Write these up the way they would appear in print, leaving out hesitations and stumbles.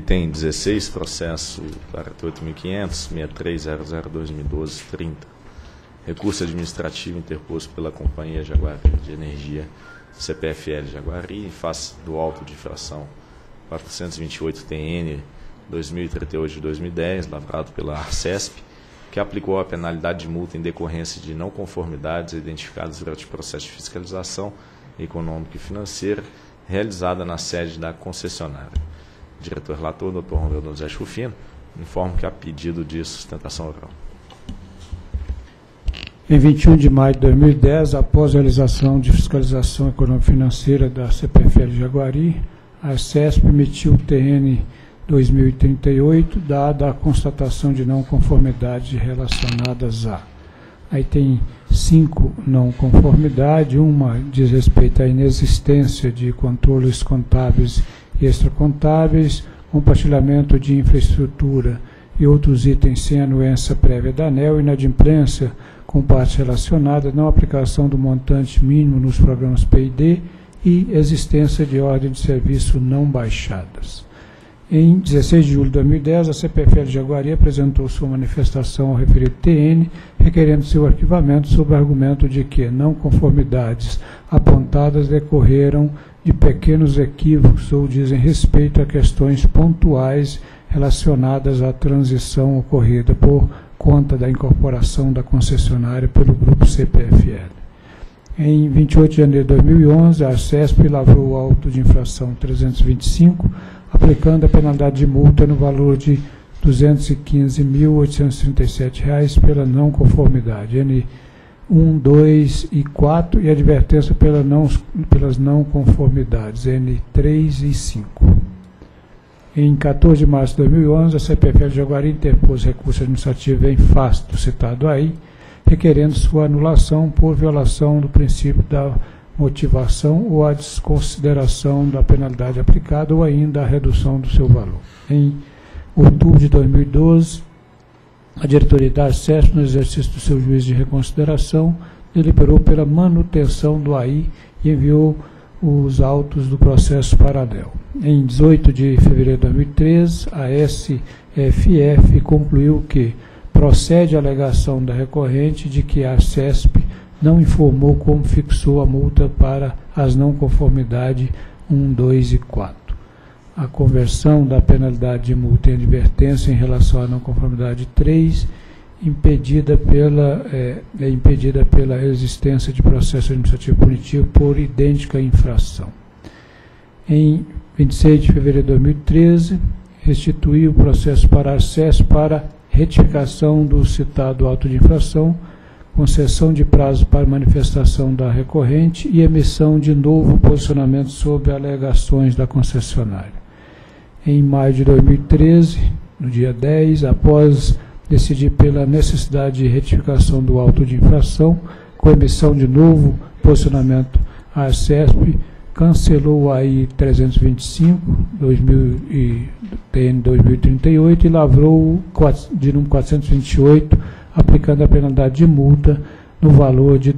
Item 16, processo 48.500.6300.2012.30. Recurso administrativo interposto pela Companhia Jaguari de Energia, CPFL Jaguari, em face do auto de infração 428-TN 2038 de 2010, lavrado pela Arcesp, que aplicou a penalidade de multa em decorrência de não conformidades identificadas durante o processo de fiscalização econômica e financeira realizada na sede da concessionária. Diretor-relator, Dr. Romeu Donizete Rufino, informo que há pedido de sustentação oral. Em 21 de maio de 2010, após a realização de fiscalização econômico-financeira da CPFL Jaguari, a Arcesp emitiu o TN 2038, dada a constatação de não conformidade relacionadas a. Aí tem 5 não conformidades, uma diz respeito à inexistência de controles contábeis e extracontábeis, compartilhamento de infraestrutura e outros itens sem anuência prévia da ANEEL, inadimplência com partes relacionadas, não aplicação do montante mínimo nos programas P&D e existência de ordem de serviço não baixadas. Em 16 de julho de 2010, a CPFL Jaguari apresentou sua manifestação ao referido TN, requerendo seu arquivamento sob o argumento de que não conformidades apontadas decorreram de pequenos equívocos ou dizem respeito a questões pontuais relacionadas à transição ocorrida por conta da incorporação da concessionária pelo grupo CPFL. Em 28 de janeiro de 2011, a Arcesp lavrou o auto de infração 325, aplicando a penalidade de multa no valor de R$ 215.837 pela não conformidade, N1, 2 e 4, e advertência pelas não conformidades, N3 e 5. Em 14 de março de 2011, a CPFL Jaguari interpôs recurso administrativo em face do citado aí, requerendo sua anulação por violação do princípio da motivação ou a desconsideração da penalidade aplicada ou ainda a redução do seu valor. Em outubro de 2012, a diretoria da Arcesp, no exercício do seu juízo de reconsideração, deliberou pela manutenção do AI e enviou os autos do processo para a ANEEL. Em 18 de fevereiro de 2013, a SFF concluiu que procede a alegação da recorrente de que a Arcesp não informou como fixou a multa para as não conformidades 1, 2 e 4. A conversão da penalidade de multa em advertência em relação à não conformidade 3 impedida pela existência de processo administrativo punitivo por idêntica infração. Em 26 de fevereiro de 2013, restituiu o processo para a Arcesp para retificação do citado auto de infração, concessão de prazo para manifestação da recorrente e emissão de novo posicionamento sobre alegações da concessionária. Em maio de 2013, no dia 10, após decidir pela necessidade de retificação do auto de infração, com emissão de novo posicionamento, a Arcesp cancelou o AI 325, TN 2038, e lavrou de número 428, aplicando a penalidade de multa no valor de R$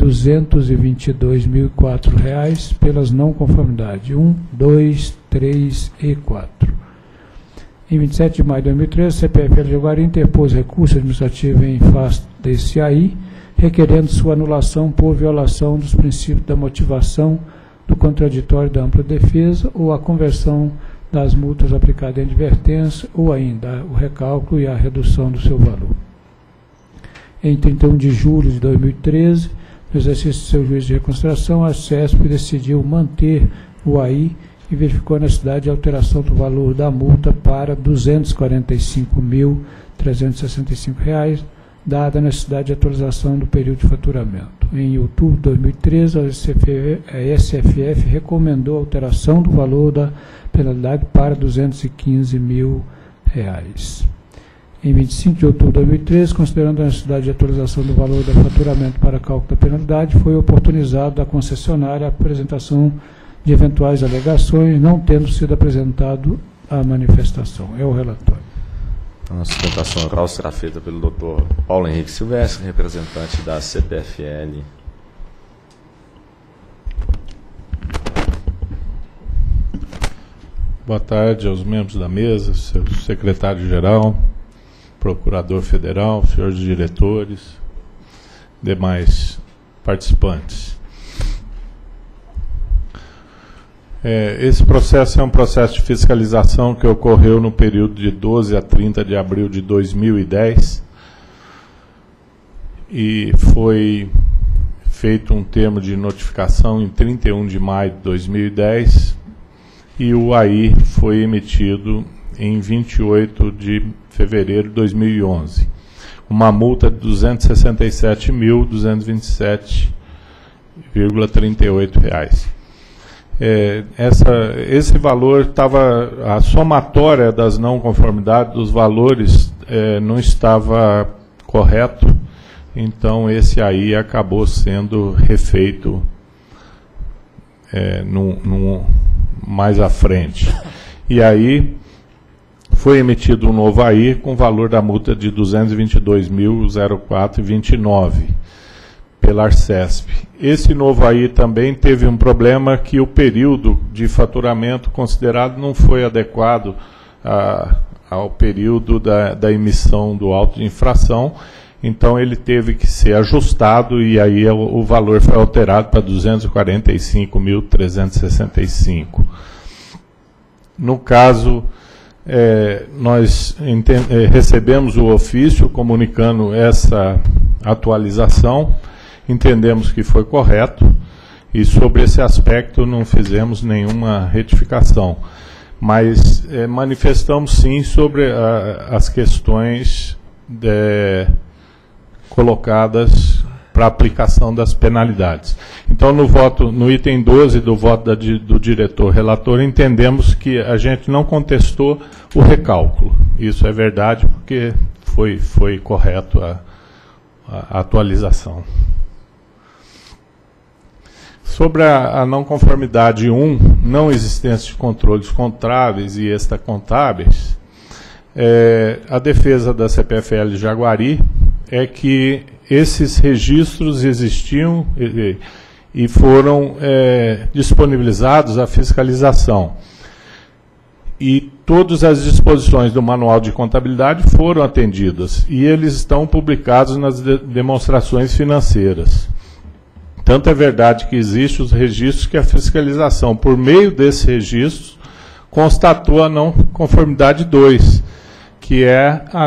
222.004 pelas não conformidades 1, 2, 3 e 4. Em 27 de maio de 2013, a CPFL Jaguari interpôs recurso administrativo em face desse AI, requerendo sua anulação por violação dos princípios da motivação, do contraditório da ampla defesa ou a conversão das multas aplicadas em advertência ou ainda o recálculo e a redução do seu valor. Em 31 de julho de 2013, no exercício de seu juízo de reconsideração, a Arcesp decidiu manter o AI e verificou a necessidade de alteração do valor da multa para R$ 245.365, dada a necessidade de atualização do período de faturamento. Em outubro de 2013, a SFF recomendou a alteração do valor da penalidade para R$ 215.000. Em 25 de outubro de 2013, considerando a necessidade de atualização do valor do faturamento para cálculo da penalidade, foi oportunizado da concessionária a apresentação de eventuais alegações, não tendo sido apresentado a manifestação. É o relatório. A sustentação oral será feita pelo Dr. Paulo Henrique Silvestre, representante da CPFL. Boa tarde aos membros da mesa, seu secretário-geral, procurador federal, senhores diretores, demais participantes. Esse processo é um processo de fiscalização que ocorreu no período de 12 a 30 de abril de 2010 e foi feito um termo de notificação em 31 de maio de 2010 e o AI foi emitido em 28 de fevereiro de 2011. Uma multa de R$ 267.227,38. Esse valor estava, a somatória das não conformidades dos valores não estava correto, então esse aí acabou sendo refeito mais à frente. E aí foi emitido um novo AI com valor da multa de R$ 222.004,29 pela Arcesp. Esse novo AI também teve um problema que o período de faturamento considerado não foi adequado ao período da emissão do auto de infração, então ele teve que ser ajustado e aí o valor foi alterado para R$ 245.365. No caso, nós recebemos o ofício comunicando essa atualização, entendemos que foi correto e sobre esse aspecto não fizemos nenhuma retificação, mas manifestamos sim sobre as questões colocadas para aplicação das penalidades. Então, no item 12 do voto do diretor relator, entendemos que a gente não contestou o recálculo. Isso é verdade, porque foi correto a atualização. Sobre a não conformidade 1, não existência de controles contábeis e extracontábeis, a defesa da CPFL Jaguari é que esses registros existiam e foram disponibilizados à fiscalização. E todas as disposições do Manual de Contabilidade foram atendidas, e eles estão publicados nas demonstrações financeiras. Tanto é verdade que existem os registros que a fiscalização, por meio desses registros, constatou a não conformidade 2, que é a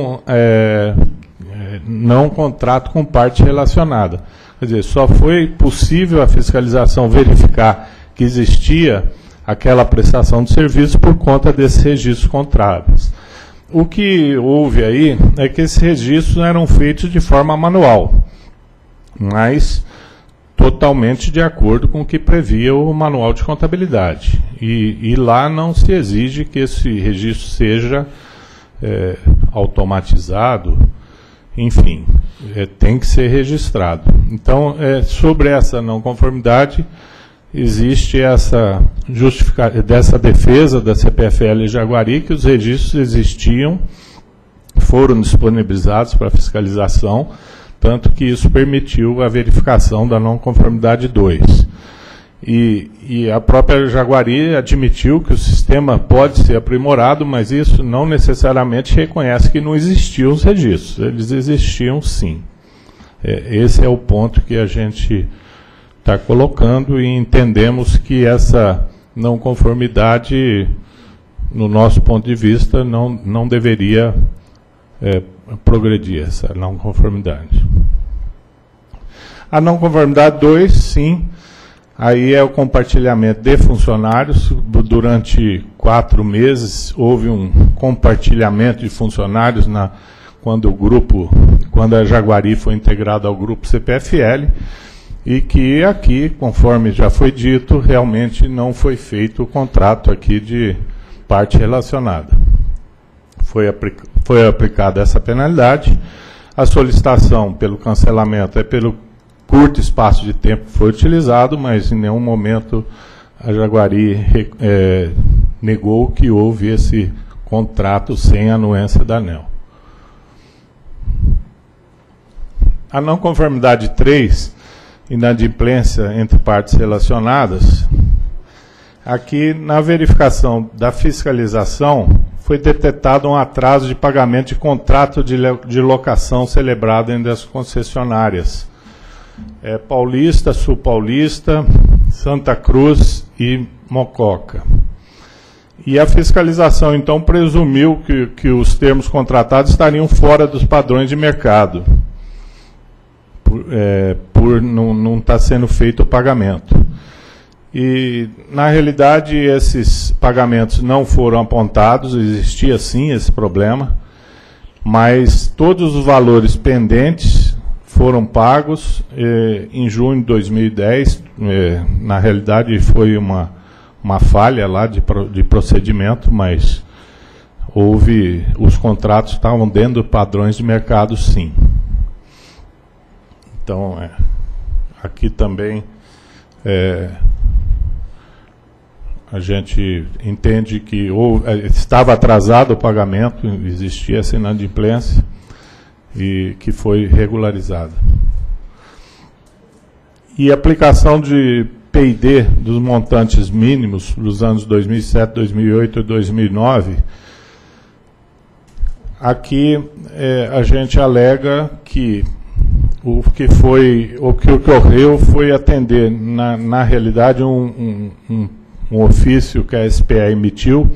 não contrato com parte relacionada. Quer dizer, só foi possível a fiscalização verificar que existia aquela prestação de serviço por conta desses registros contábeis. O que houve aí é que esses registros eram feitos de forma manual, mas totalmente de acordo com o que previa o Manual de Contabilidade. E lá não se exige que esse registro seja automatizado, enfim, tem que ser registrado. Então, sobre essa não conformidade, existe essa dessa defesa da CPFL Jaguari, que os registros existiam, foram disponibilizados para fiscalização, tanto que isso permitiu a verificação da não conformidade 2. E a própria Jaguari admitiu que o sistema pode ser aprimorado, mas isso não necessariamente reconhece que não existiam os registros. Eles existiam sim. Esse é o ponto que a gente está colocando e entendemos que essa não conformidade, no nosso ponto de vista, não deveria progredir, essa não conformidade. A não conformidade 2, sim. Aí é o compartilhamento de funcionários. Durante 4 meses houve um compartilhamento de funcionários quando a Jaguari foi integrada ao grupo CPFL, e que aqui, conforme já foi dito, realmente não foi feito o contrato aqui de parte relacionada. Foi aplicada essa penalidade. A solicitação pelo cancelamento é pelo curto espaço de tempo que foi utilizado, mas em nenhum momento a Jaguari negou que houve esse contrato sem anuência da ANEEL. A não conformidade 3, inadimplência entre partes relacionadas, Aqui, na verificação da fiscalização, foi detectado um atraso de pagamento de contrato de locação celebrado entre as concessionárias. Paulista, Sul Paulista, Santa Cruz e Mococa. E a fiscalização, então, presumiu que os termos contratados estariam fora dos padrões de mercado, por não estar sendo feito o pagamento. E, na realidade, esses pagamentos não foram apontados, existia sim esse problema, mas todos os valores pendentes foram pagos em junho de 2010. Na realidade, foi uma falha lá de procedimento, mas os contratos estavam dentro de padrões de mercado, sim. Então, aqui também a gente entende que estava atrasado o pagamento, existia essa inadimplência e que foi regularizada. E a aplicação de P&D dos montantes mínimos dos anos 2007, 2008 e 2009, aqui a gente alega que o que ocorreu foi atender, na realidade, um ofício que a SPE emitiu,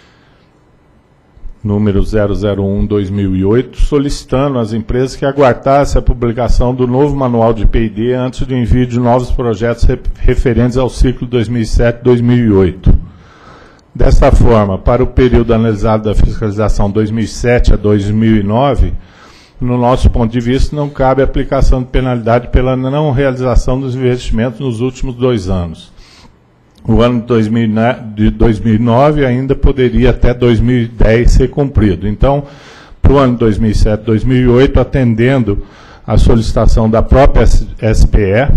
número 001/2008, solicitando às empresas que aguardassem a publicação do novo manual de P&D antes do envio de novos projetos referentes ao ciclo 2007-2008. Desta forma, para o período analisado da fiscalização 2007 a 2009, no nosso ponto de vista, não cabe aplicação de penalidade pela não realização dos investimentos nos últimos 2 anos. O ano de 2009 ainda poderia até 2010 ser cumprido. Então, para o ano de 2007, 2008, atendendo à solicitação da própria SPE,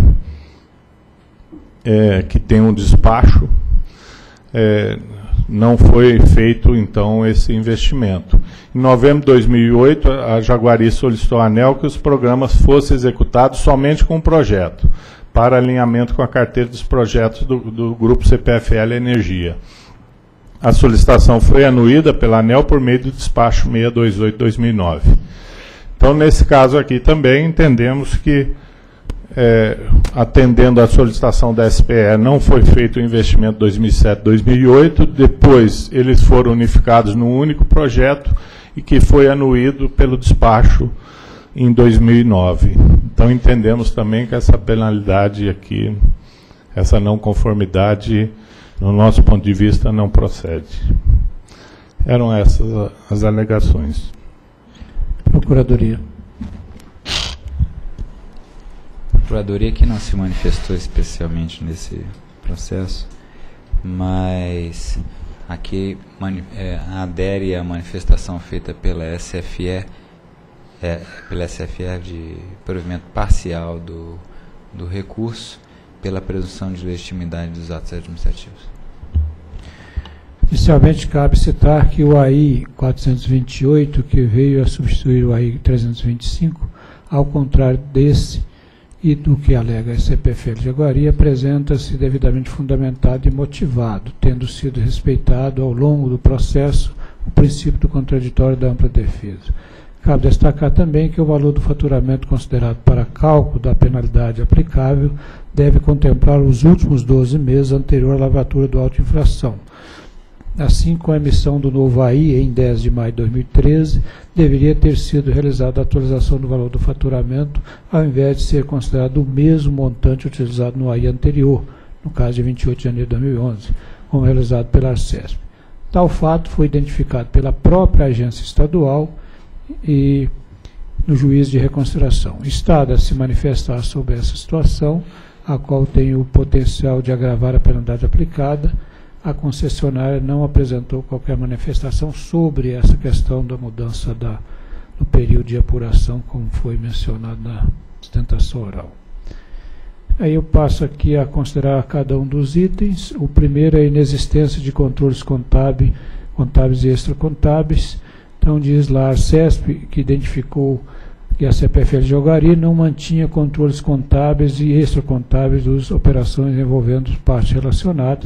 que tem um despacho, não foi feito, então, esse investimento. Em novembro de 2008, a Jaguari solicitou à ANEEL que os programas fossem executados somente com um projeto, para alinhamento com a carteira dos projetos do Grupo CPFL Energia. A solicitação foi anuída pela ANEEL por meio do despacho 628/2009. Então, nesse caso aqui também, entendemos que, atendendo à solicitação da SPE, não foi feito o investimento 2007-2008, depois eles foram unificados num único projeto e que foi anuído pelo despacho em 2009. Então, entendemos também que essa penalidade aqui, essa não conformidade, no nosso ponto de vista, não procede. Eram essas as alegações. Procuradoria. A Procuradoria que não se manifestou especialmente nesse processo, mas aqui adere à manifestação feita pela SFE, de provimento parcial do recurso, pela presunção de legitimidade dos atos administrativos. Inicialmente, cabe citar que o AI 428, que veio a substituir o AI 325, ao contrário desse e do que alega a CPFL Jaguari, apresenta-se devidamente fundamentado e motivado, tendo sido respeitado ao longo do processo o princípio do contraditório da ampla defesa. Cabe destacar também que o valor do faturamento considerado para cálculo da penalidade aplicável deve contemplar os últimos 12 meses anterior à lavatura do auto de infração. Assim, com a emissão do novo AI, em 10 de maio de 2013, deveria ter sido realizada a atualização do valor do faturamento, ao invés de ser considerado o mesmo montante utilizado no AI anterior, no caso de 28 de janeiro de 2011, como realizado pela ARCESP. Tal fato foi identificado pela própria agência estadual e no juízo de reconsideração. Estado a se manifestar sobre essa situação, a qual tem o potencial de agravar a penalidade aplicada, a concessionária não apresentou qualquer manifestação sobre essa questão da mudança do período de apuração, como foi mencionado na sustentação oral. Aí eu passo aqui a considerar cada um dos itens. O primeiro é a inexistência de controles contábeis e extracontábeis. Então, diz lá a ARCESP, que identificou que a CPFL Jaguari não mantinha controles contábeis e extracontábeis das operações envolvendo partes relacionadas,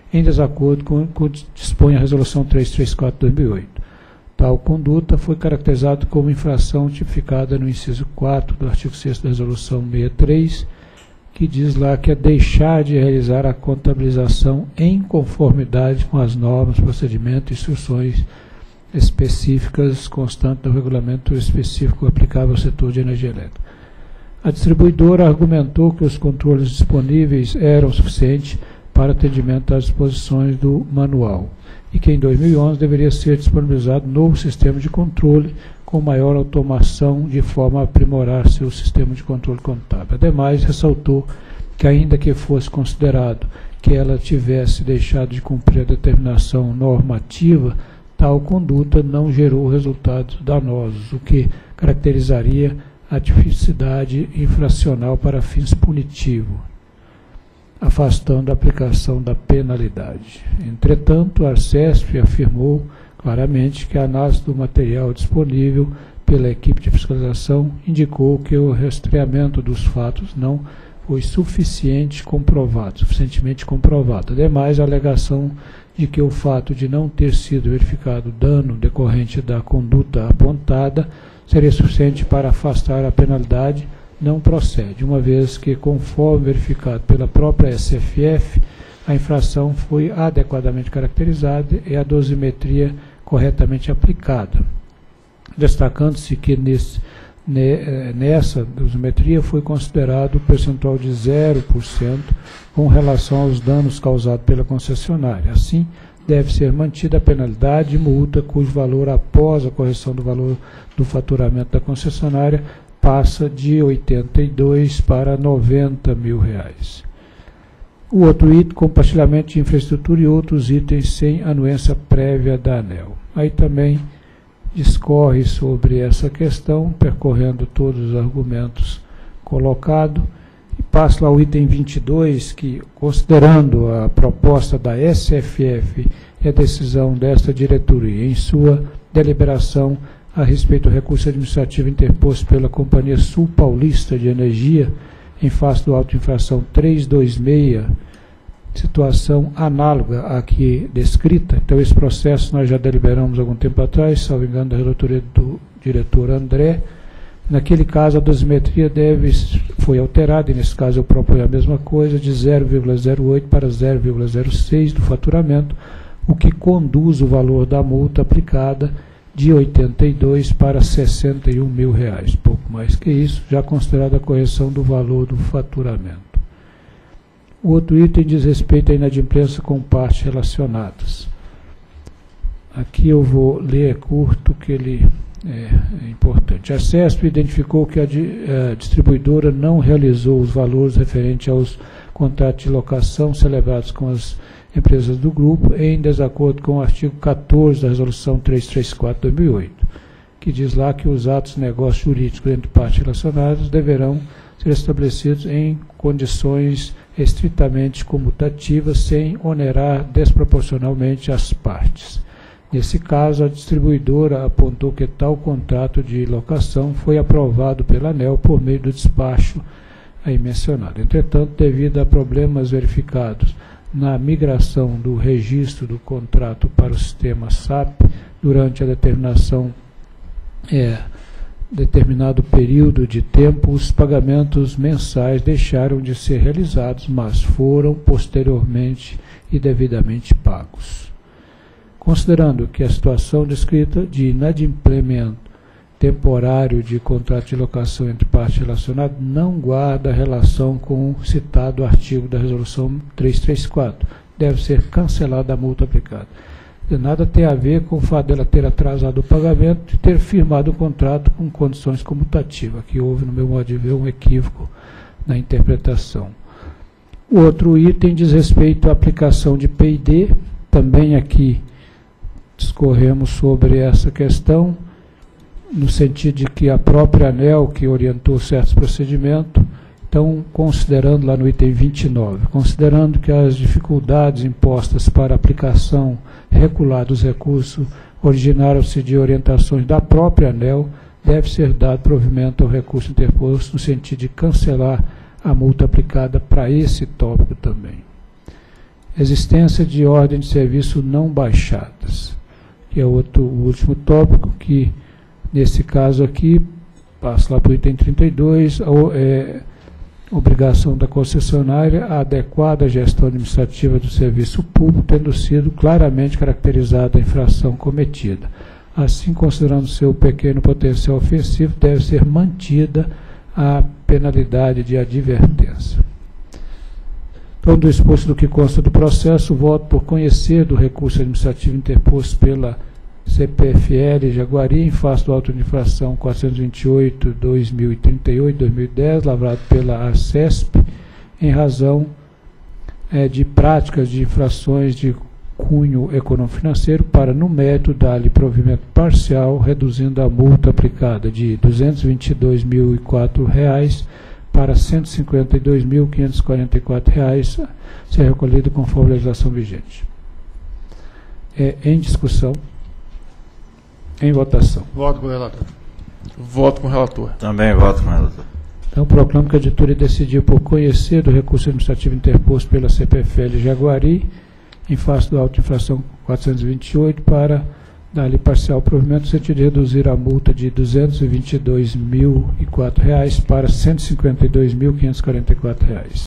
em desacordo com o que dispõe a Resolução 334/2008. Tal conduta foi caracterizada como infração tipificada no inciso 4 do artigo 6º da Resolução 63, que diz lá que é deixar de realizar a contabilização em conformidade com as normas, procedimentos e instruções específicas constantes do regulamento específico aplicável ao setor de energia elétrica. A distribuidora argumentou que os controles disponíveis eram suficientes para atendimento às disposições do manual e que em 2011 deveria ser disponibilizado novo sistema de controle com maior automação de forma a aprimorar seu sistema de controle contábil. Ademais, ressaltou que ainda que fosse considerado que ela tivesse deixado de cumprir a determinação normativa, tal conduta não gerou resultados danosos, o que caracterizaria a tipicidade infracional para fins punitivos, afastando a aplicação da penalidade. Entretanto, a Arcesp afirmou claramente que a análise do material disponível pela equipe de fiscalização indicou que o rastreamento dos fatos não foi suficientemente comprovado. Ademais, a alegação de que o fato de não ter sido verificado dano decorrente da conduta apontada seria suficiente para afastar a penalidade não procede, uma vez que, conforme verificado pela própria SFF, a infração foi adequadamente caracterizada e a dosimetria corretamente aplicada, destacando-se que nessa dosimetria foi considerado o percentual de 0% com relação aos danos causados pela concessionária. Assim, deve ser mantida a penalidade de multa cujo valor após a correção do valor do faturamento da concessionária passa de 82 para 90 mil reais. O outro item, compartilhamento de infraestrutura e outros itens sem anuência prévia da ANEEL. Aí também discorre sobre essa questão, percorrendo todos os argumentos colocados, e passa lá ao item 22, que, considerando a proposta da SFF e a decisão desta diretoria em sua deliberação a respeito do recurso administrativo interposto pela Companhia Sul Paulista de Energia, em face do auto de infração 326, situação análoga à que descrita. Então, esse processo nós já deliberamos algum tempo atrás, salvo engano, da relatoria do diretor André. Naquele caso, a dosimetria foi alterada, e nesse caso eu proponho a mesma coisa, de 0,08 para 0,06 do faturamento, o que conduz o valor da multa aplicada de 82 para 61 mil reais, pouco mais que isso, já considerada a correção do valor do faturamento. O outro item diz respeito à inadimplência com partes relacionadas. Aqui eu vou ler, é curto, que ele é importante. A CESP identificou que a distribuidora não realizou os valores referentes aos contratos de locação celebrados com as empresas do grupo, em desacordo com o artigo 14 da Resolução 334/2008, que diz lá que os atos de negócio jurídicos entre partes relacionadas deverão ser estabelecidos em condições estritamente comutativas, sem onerar desproporcionalmente as partes. Nesse caso, a distribuidora apontou que tal contrato de locação foi aprovado pela ANEEL por meio do despacho aí mencionado. Entretanto, devido a problemas verificados na migração do registro do contrato para o sistema SAP durante a determinado período de tempo, os pagamentos mensais deixaram de ser realizados, mas foram posteriormente e devidamente pagos. Considerando que a situação descrita de inadimplemento temporário de contrato de locação entre partes relacionadas não guarda relação com o citado artigo da Resolução 334, deve ser cancelada a multa aplicada. Nada tem a ver com o fato dela ter atrasado o pagamento e ter firmado o contrato com condições comutativas. Aqui houve, no meu modo de ver, um equívoco na interpretação. O outro item diz respeito à aplicação de P&D. Também aqui discorremos sobre essa questão, no sentido de que a própria ANEEL, que orientou certos procedimentos, então, considerando lá no item 29, considerando que as dificuldades impostas para a aplicação regular dos recursos originaram-se de orientações da própria ANEEL, deve ser dado provimento ao recurso interposto no sentido de cancelar a multa aplicada para esse tópico também. Existência de ordem de serviço não baixadas, que é o último tópico, que nesse caso aqui, passa lá para o item 32, obrigação da concessionária a adequada gestão administrativa do serviço público, tendo sido claramente caracterizada a infração cometida. Assim, considerando seu pequeno potencial ofensivo, deve ser mantida a penalidade de advertência. Então, do exposto do que consta do processo, voto por conhecer do recurso administrativo interposto pela CPFL Jaguari, em face do auto de infração 428/2038-2010, lavrado pela ARCESP, em razão de práticas de infrações de cunho econômico-financeiro, para, no mérito, dar-lhe provimento parcial, reduzindo a multa aplicada de R$ 222.004 para R$ 152.544, ser recolhido conforme a legislação vigente. Em discussão. Em votação. Voto com o relator. Voto com o relator. Também voto com o relator. Então, proclamo que a editoria decidiu por conhecer do recurso administrativo interposto pela CPFL Jaguari, em face do auto de infração 428, para dar-lhe parcial provimento, no sentido de reduzir a multa de R$ 222.004 para R$ 152.544.